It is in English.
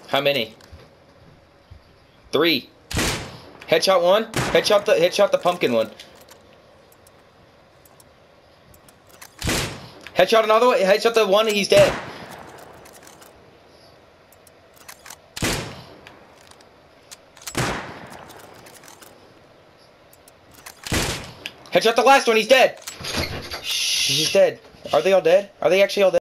How many? 3. Headshot one. Headshot the pumpkin one. Headshot another one. Headshot the one. He's dead. Headshot the last one. He's dead. He's dead. Are they all dead? Are they actually all dead?